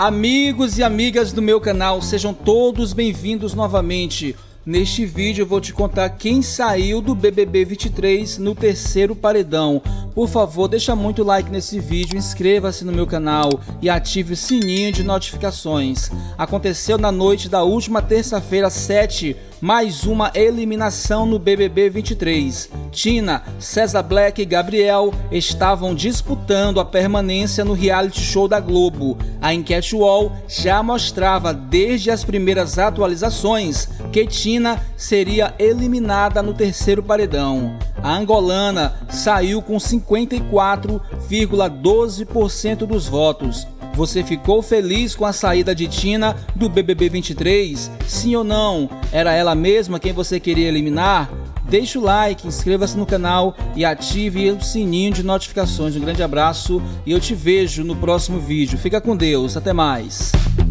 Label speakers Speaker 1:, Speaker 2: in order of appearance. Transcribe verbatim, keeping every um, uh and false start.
Speaker 1: Amigos e amigas do meu canal, sejam todos bem-vindos novamente. Neste vídeo eu vou te contar quem saiu do B B B vinte e três no terceiro paredão. Por favor, deixa muito like nesse vídeo, inscreva-se no meu canal e ative o sininho de notificações. Aconteceu na noite da última terça-feira sete, mais uma eliminação no B B B vinte e três. Tina, César Black e Gabriel estavam disputando a permanência no reality show da Globo. A enquete UOL já mostrava desde as primeiras atualizações que Tina seria eliminada no terceiro paredão. A angolana saiu com cinquenta e quatro vírgula doze por cento dos votos. Você ficou feliz com a saída de Tina do B B B vinte e três? Sim ou não? Era ela mesma quem você queria eliminar? Deixe o like, inscreva-se no canal e ative o sininho de notificações. Um grande abraço e eu te vejo no próximo vídeo. Fica com Deus, até mais.